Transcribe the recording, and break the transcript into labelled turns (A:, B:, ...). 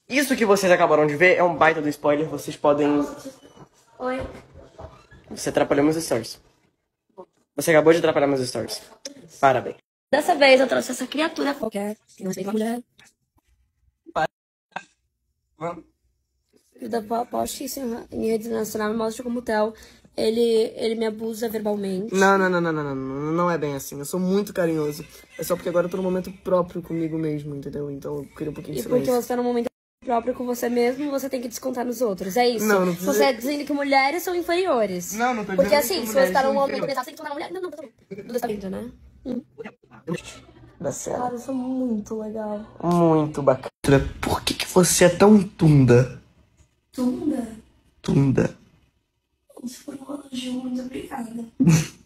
A: Isso que vocês acabaram de ver é um baita do spoiler. Vocês podem...
B: Oi.
A: Você atrapalhou meus stories. Você acabou de atrapalhar meus stories. Parabéns.
B: Dessa vez eu trouxe essa criatura qualquer, que não respeita uma mulher. Da postíssima em rede nacional, me mostra como tal. Ele me abusa verbalmente.
A: Não é bem assim. Eu sou muito carinhoso. É só porque agora eu tô num momento próprio comigo mesmo, entendeu? Então eu queria um pouquinho de
B: E porque
A: silêncio.
B: você tá num momento próprio com você mesmo, você tem que descontar nos outros. É isso.
A: Não precisa...
B: Você tá dizendo que mulheres são inferiores.
A: Não tô dizendo
B: porque
A: que
B: assim, se você tá num momento desse, você tem que descontar na mulher. Não, tá bom. Tudo está lindo, né?
A: Dá certo.
B: Cara, eu sou muito legal.
A: Muito bacana. Por que você é tão tunda?
B: Tunda?
A: Tunda.
B: Isso foi um elogio, muito obrigada.